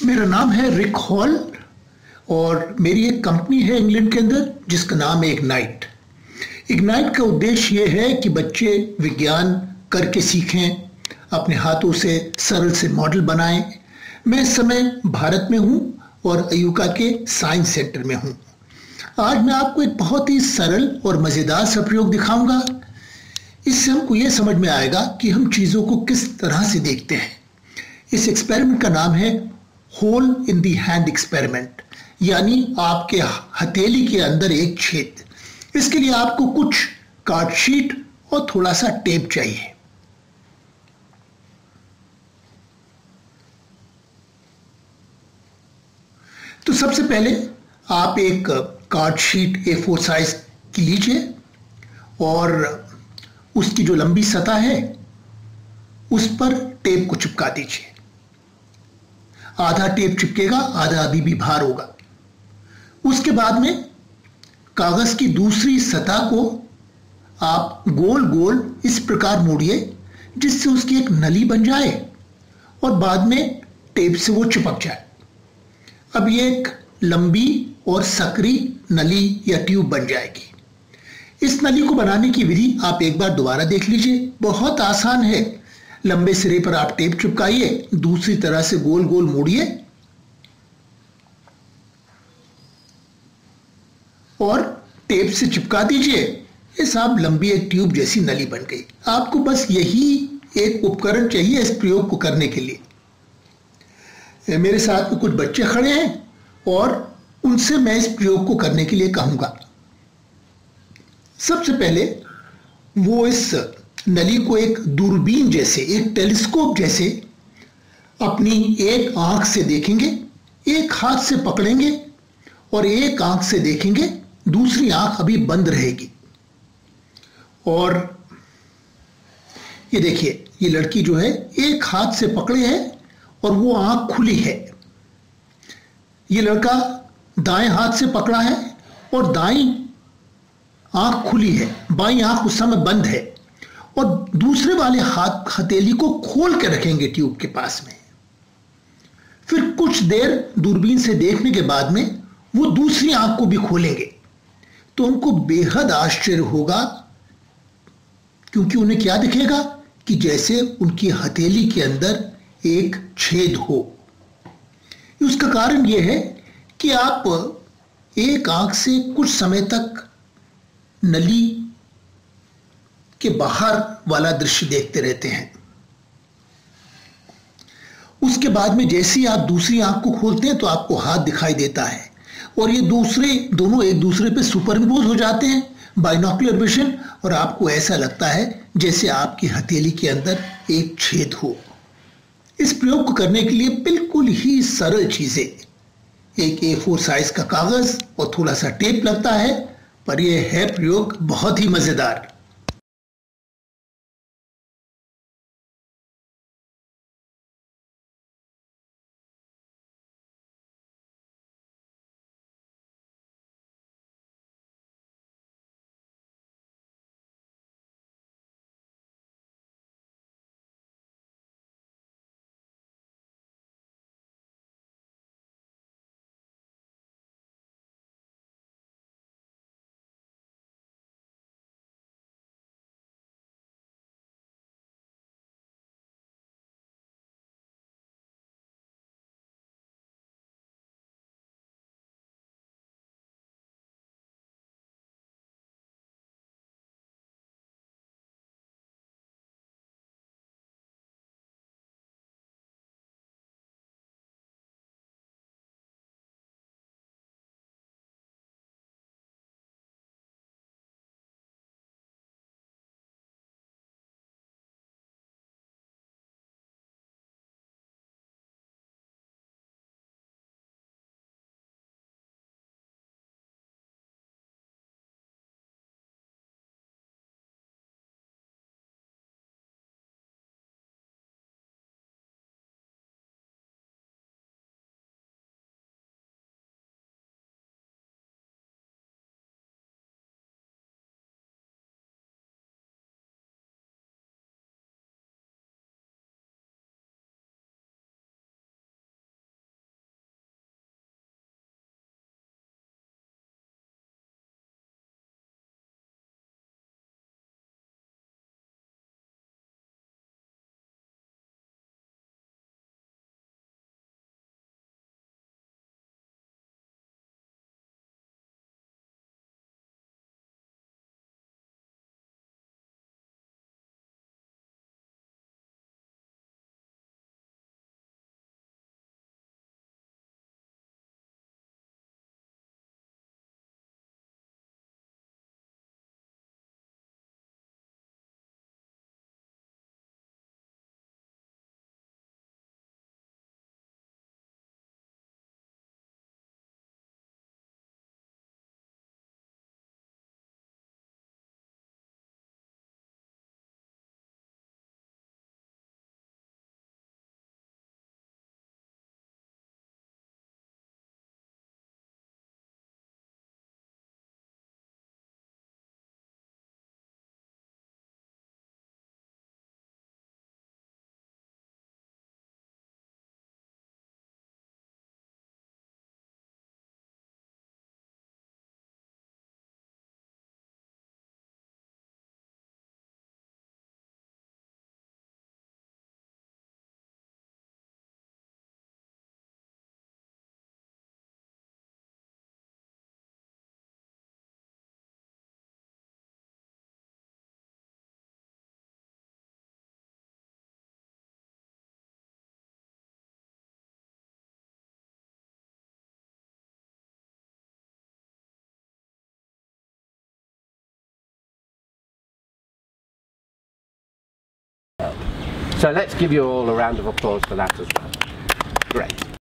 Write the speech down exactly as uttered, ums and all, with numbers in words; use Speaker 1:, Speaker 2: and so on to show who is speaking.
Speaker 1: मेरा नाम है रिक हॉल और मेरी एक कंपनी है इंग्लैंड के अंदर जिसका नाम है इग्नाइट। इग्नाइट का उद्देश्य ये है कि बच्चे विज्ञान करके सीखें, अपने हाथों से सरल से मॉडल बनाएं। मैं इस समय भारत में हूँ और अयुका के साइंस सेंटर में हूँ। आज मैं आपको एक बहुत ही सरल और मज़ेदार सा प्रयोग दिखाऊंगा। इससे हमको ये समझ में आएगा कि हम चीज़ों को किस तरह से देखते हैं। इस एक्सपेरिमेंट का नाम है hole in the hand experiment, यानी आपके हथेली के अंदर एक छेद। इसके लिए आपको कुछ कार्ड शीट और थोड़ा सा टेप चाहिए। तो सबसे पहले आप एक card sheet A four size की लीजिए और उसकी जो लंबी सतह है उस पर टेप को चिपका दीजिए। आधा टेप चिपकेगा, आधा अभी भी भार होगा। उसके बाद में कागज की दूसरी सतह को आप गोल गोल इस प्रकार मोड़िए जिससे उसकी एक नली बन जाए और बाद में टेप से वो चिपक जाए। अब ये एक लंबी और सकरी नली या ट्यूब बन जाएगी। इस नली को बनाने की विधि आप एक बार दोबारा देख लीजिए, बहुत आसान है। लंबे सिरे पर आप टेप चिपकाइए, दूसरी तरह से गोल गोल मोड़िए और टेप से चिपका दीजिए। ये साहब लंबी एक ट्यूब जैसी नली बन गई। आपको बस यही एक उपकरण चाहिए इस प्रयोग को करने के लिए। मेरे साथ में कुछ बच्चे खड़े हैं और उनसे मैं इस प्रयोग को करने के लिए कहूंगा। सबसे पहले वो इस नली को एक दूरबीन जैसे, एक टेलीस्कोप जैसे अपनी एक आंख से देखेंगे, एक हाथ से पकड़ेंगे और एक आंख से देखेंगे, दूसरी आंख अभी बंद रहेगी। और ये देखिए, ये लड़की जो है एक हाथ से पकड़े है और वो आंख खुली है। ये लड़का दाएं हाथ से पकड़ा है और दाईं आंख खुली है, बाईं आंख उस समय बंद है। और दूसरे वाले हाथ हथेली को खोल के रखेंगे ट्यूब के पास में। फिर कुछ देर दूरबीन से देखने के बाद में वो दूसरी आंख को भी खोलेंगे तो उनको बेहद आश्चर्य होगा, क्योंकि उन्हें क्या दिखेगा कि जैसे उनकी हथेली के अंदर एक छेद हो। उसका कारण यह है कि आप एक आंख से कुछ समय तक नली के बाहर वाला दृश्य देखते रहते हैं। उसके बाद में जैसे ही आप दूसरी आंख को खोलते हैं तो आपको हाथ दिखाई देता है और ये दूसरे दोनों एक दूसरे पे सुपरइम्पोज हो जाते हैं, बाइनोकुलर विजन, और आपको ऐसा लगता है जैसे आपकी हथेली के अंदर एक छेद हो। इस प्रयोग को करने के लिए बिल्कुल ही सरल चीजें, एक ए फोर साइज का कागज और थोड़ा सा टेप लगता है, पर यह है प्रयोग बहुत ही मजेदार।
Speaker 2: So let's give you all a round of applause for that as well. Great.